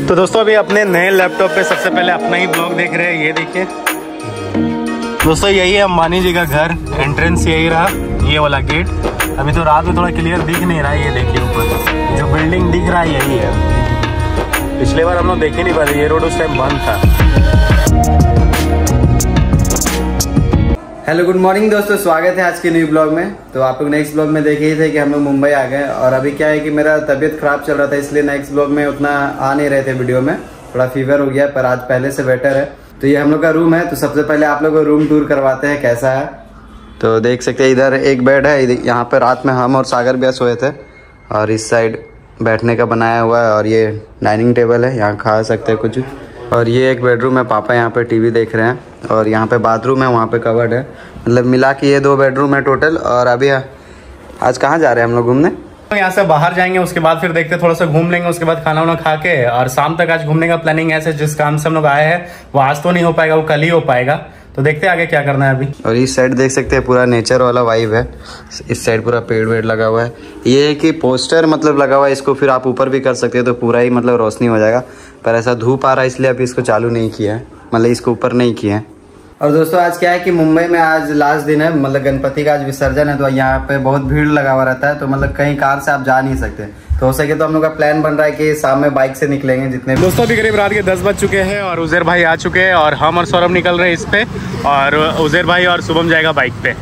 तो दोस्तों अभी अपने नए लैपटॉप पे सबसे पहले अपना ही ब्लॉग देख रहे हैं। ये देखिए दोस्तों, यही है अंबानी जी का घर। एंट्रेंस यही रहा, ये वाला गेट। अभी तो रात में थोड़ा क्लियर दिख नहीं रहा है। ये देखिए ऊपर जो बिल्डिंग दिख रहा है यही है। पिछले बार हम लोग देख ही नहीं पाए, ये रोड उस टाइम बंद था। हेलो गुड मॉर्निंग दोस्तों, स्वागत है आज के न्यू ब्लॉग में। तो आप लोग नेक्स्ट ब्लॉग में देखे ही थे कि हम लोग मुंबई आ गए। और अभी क्या है कि मेरा तबीयत खराब चल रहा था, इसलिए नेक्स्ट ब्लॉग में उतना आ नहीं रहे थे वीडियो में। थोड़ा फीवर हो गया, पर आज पहले से बेटर है। तो ये हम लोग का रूम है। तो सबसे पहले आप लोग को रूम टूर करवाते हैं कैसा है। तो देख सकते हैं इधर एक बेड है, यहाँ पे रात में हम और सागर भैया सोए थे। और इस साइड बैठने का बनाया हुआ है, और ये डाइनिंग टेबल है, यहाँ खा सकते हैं कुछ। और ये एक बेडरूम है, पापा यहाँ पे टीवी देख रहे हैं। और यहाँ पे बाथरूम है, वहाँ पे कवर्ड है। मतलब मिला के ये 2 बेडरूम है टोटल। और अभी आज कहाँ जा रहे हैं हम लोग घूमने? तो यहाँ से बाहर जाएंगे, उसके बाद फिर देखते थोड़ा सा घूम लेंगे, उसके बाद खाना वाना खा के। और शाम तक आज घूमने का प्लानिंग है। जिस काम से हम लोग आए हैं वो आज तो नहीं हो पाएगा, वो कल ही हो पाएगा। तो देखते हैं आगे क्या करना है अभी। और इस साइड देख सकते हैं पूरा नेचर वाला वाइब है। इस साइड पूरा पेड़ वेड़ लगा हुआ है। ये है कि पोस्टर मतलब लगा हुआ है, इसको फिर आप ऊपर भी कर सकते हैं तो पूरा ही मतलब रोशनी हो जाएगा। पर ऐसा धूप आ रहा है इसलिए अभी इसको चालू नहीं किया है, मतलब इसको ऊपर नहीं किया है। और दोस्तों आज क्या है कि मुंबई में आज लास्ट दिन है, मतलब गणपति का आज विसर्जन है। तो यहाँ पे बहुत भीड़ लगा हुआ रहता है, तो मतलब कहीं कार से आप जा नहीं सकते। तो हो सके तो हम लोग का प्लान बन रहा है कि शाम में बाइक से निकलेंगे जितने। दोस्तों अभी करीब रात के 10 बज चुके हैं और उज़ैर भाई आ चुके हैं। और हम और सौरभ निकल रहे हैं इस पे, और उज़ैर भाई और शुभम जाएगा बाइक पे।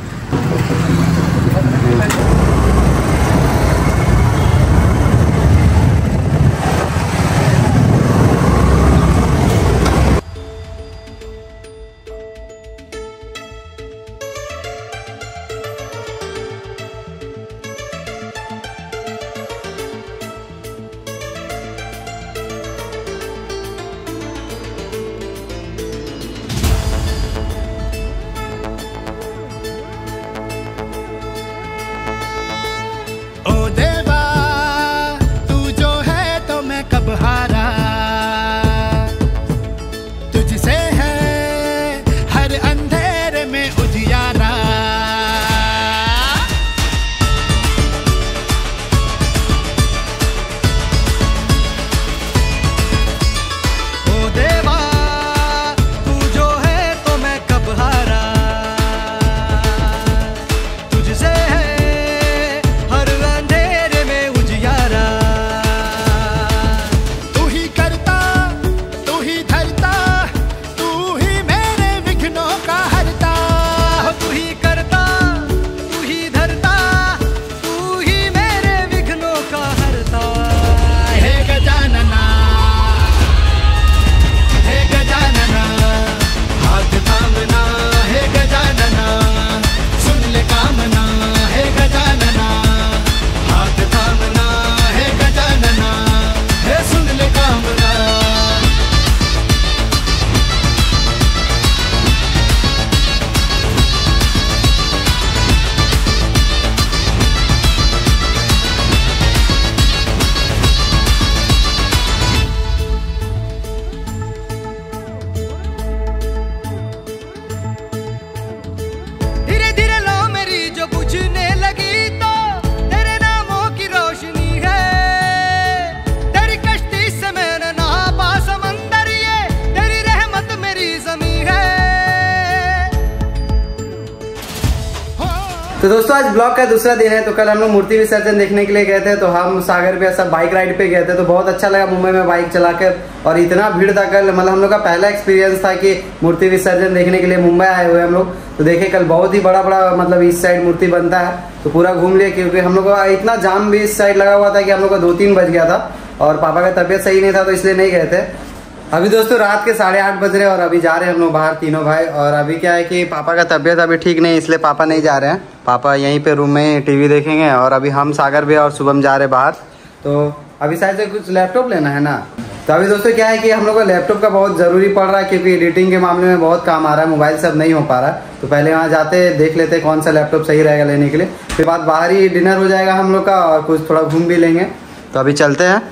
तो दोस्तों आज ब्लॉग का दूसरा दिन है। तो कल हम लोग मूर्ति विसर्जन देखने के लिए गए थे। तो हम सागर पे सब बाइक राइड पे गए थे। तो बहुत अच्छा लगा मुंबई में बाइक चलाकर। और इतना भीड़ था कल, मतलब हम लोग का पहला एक्सपीरियंस था कि मूर्ति विसर्जन देखने के लिए मुंबई आए हुए हम लोग। तो देखे कल बहुत ही बड़ा बड़ा मतलब इस साइड मूर्ति बनता है। तो पूरा घूम लिया, क्योंकि हम लोग का इतना जाम भी इस साइड लगा हुआ था कि हम लोग का 2-3 बज गया था। और पापा का तबियत सही नहीं था तो इसलिए नहीं गए थे। अभी दोस्तों रात के 8:30 बज रहे हैं और अभी जा रहे हैं हम लोग बाहर तीनों भाई। और अभी क्या है कि पापा का तबीयत अभी ठीक नहीं, इसलिए पापा नहीं जा रहे हैं। पापा यहीं पे रूम में टीवी देखेंगे। और अभी हम सागर भी और शुभम जा रहे हैं बाहर। तो अभी शायद से कुछ लैपटॉप लेना है ना। तो अभी दोस्तों क्या है कि हम लोग को लैपटॉप का बहुत जरूरी पड़ रहा है, क्योंकि एडिटिंग के मामले में बहुत काम आ रहा है। मोबाइल से अब नहीं हो पा रहा है। तो पहले वहाँ जाते देख लेते कौन सा लैपटॉप सही रहेगा लेने के लिए। फिर बाद बाहर ही डिनर हो जाएगा हम लोग का, और कुछ थोड़ा घूम भी लेंगे। तो अभी चलते हैं।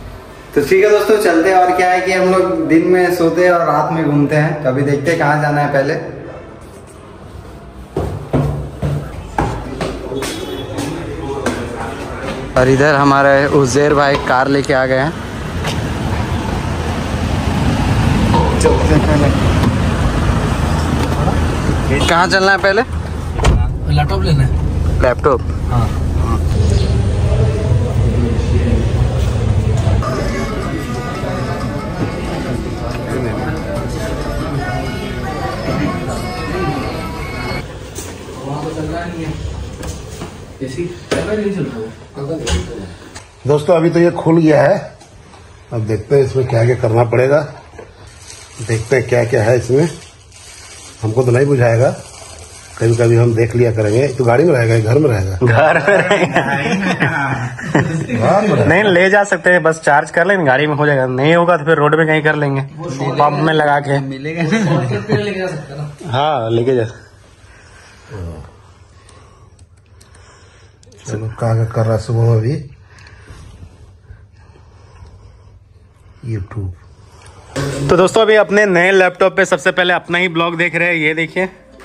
तो ठीक है दोस्तों चलते हैं। और क्या है कि हम लोग दिन में सोते हैं और रात में घूमते हैं। तो अभी देखते हैं कहाँ जाना है पहले। और इधर हमारे उज़ैर भाई कार लेके आ गए हैं। कहाँ चलना है पहले? लैपटॉप लेना है। लैपटॉप? हाँ। दोस्तों अभी तो ये खुल गया है, अब देखते हैं इसमें क्या क्या करना पड़ेगा। देखते हैं क्या क्या है इसमें, हमको तो नहीं बुझाएगा, कभी कभी हम देख लिया करेंगे। तो गाड़ी में रहेगा, घर में रहेगा? घर में रहेगा। नहीं ले जा सकते हैं, बस चार्ज कर लेंगे, गाड़ी में हो जाएगा। नहीं होगा तो फिर रोड में कहीं कर लेंगे, पंप में लगा के। मिलेगा लेके जा सकते ना? हाँ लेके जा। चलो क्या कर रहा है सुबह में अभी? यूट्यूब। तो दोस्तों अभी अपने नए लैपटॉप पे सबसे पहले अपना ही ब्लॉग देख रहे हैं, ये देखिए।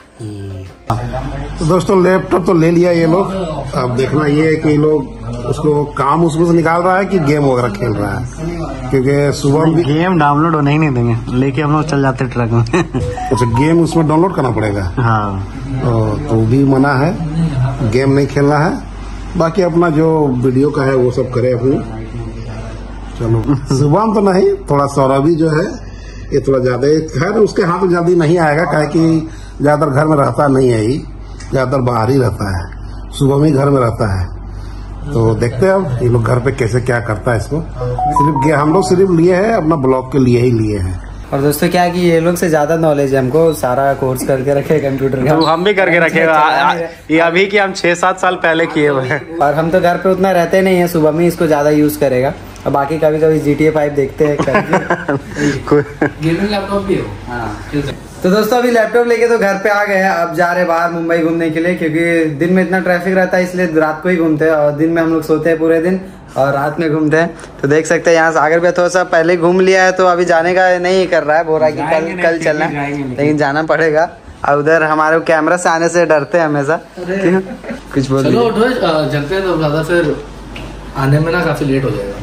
तो दोस्तों लैपटॉप तो ले लिया ये लोग, अब देखना ये है कि ये लोग उसको काम उसमें से निकाल रहा है कि गेम वगैरह खेल रहा है, क्योंकि सुबह भी गेम डाउनलोड होने ही नहीं देंगे, लेके हम लोग चल जाते ट्रक में। अच्छा गेम उसमें डाउनलोड करना पड़ेगा? हाँ तो भी मना है, गेम नहीं खेलना है, बाकी अपना जो वीडियो का है वो सब करे अपनी। चलो सुबह तो नहीं, थोड़ा सौरभी जो है ये थोड़ा ज्यादा खैर उसके हाथ में जल्दी नहीं आएगा, काहे कि ज्यादातर घर में रहता नहीं है, ही ज्यादातर बाहर ही रहता है, सुबह में ही घर में रहता है। तो देखते हैं अब ये लोग घर पे कैसे क्या करता है इसको। सिर्फ हम लोग सिर्फ लिए हैं अपना ब्लॉग के लिए ही लिए हैं। और दोस्तों क्या है कि ये लोग से ज्यादा नॉलेज है, हमको सारा कोर्स करके रखे कंप्यूटर का। तो हम भी करके रखेगा, ये अभी की हम 6-7 साल पहले किए हुए हैं। और हम तो घर पे उतना रहते नहीं है, सुबह में इसको ज्यादा यूज करेगा, और बाकी कभी कभी GTA 5 देखते हैं गेमिंग लैपटॉप भी हो। हाँ। तो दोस्तों अभी लैपटॉप लेके तो घर पे आ गए हैं, अब जा रहे बाहर मुंबई घूमने के लिए, क्योंकि दिन में इतना ट्रैफिक रहता है इसलिए रात को ही घूमते हैं, और दिन में हम लोग सोते हैं पूरे दिन और रात में घूमते हैं। तो देख सकते हैं यहाँ सागर भी थोड़ा सा पहले घूम लिया है, तो अभी जाने का नहीं कर रहा है, बोल रहा है कि कल चलना है, लेकिन जाना पड़ेगा। और उधर हमारे कैमरा से आने से डरते हैं हमेशा। कुछ बोल चलो चलते हैं, तो ज्यादा फिर आने में ना काफी लेट हो जाएगा।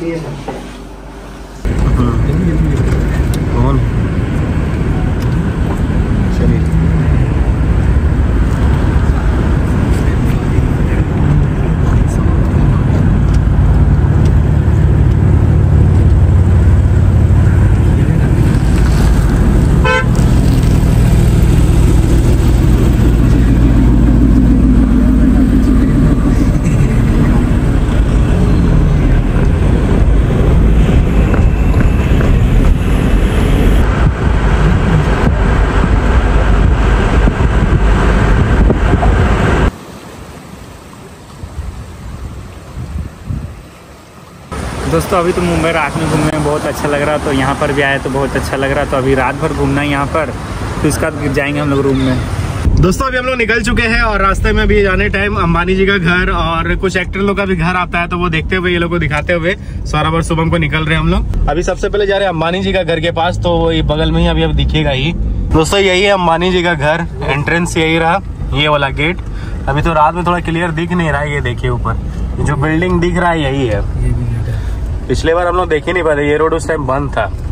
दोस्तों अभी तो मुंबई रात में घूमने में बहुत अच्छा लग रहा, तो यहाँ पर भी आए तो बहुत अच्छा लग रहा। तो अभी रात भर घूमना है यहाँ पर, तो इसका जाएंगे हम लोग रूम में। दोस्तों अभी हम लोग निकल चुके हैं और रास्ते में भी जाने टाइम अंबानी जी का घर और कुछ एक्टर लोग का भी घर आता है, तो वो देखते हुए ये लोग को दिखाते हुए सौरभ और शुभम को निकल रहे हैं हम लोग। अभी सबसे पहले जा रहे हैं अंबानी जी का घर के पास, तो वो बगल में ही अभी अब दिखेगा ही। दोस्तों यही है अंबानी जी का घर, एंट्रेंस यही रहा, ये वाला गेट। अभी तो रात में थोड़ा क्लियर दिख नहीं रहा है, ये देखिए ऊपर जो बिल्डिंग दिख रहा है यही है। पिछले बार हम लोग देख ही नहीं पाते, ये रोड उस टाइम बंद था।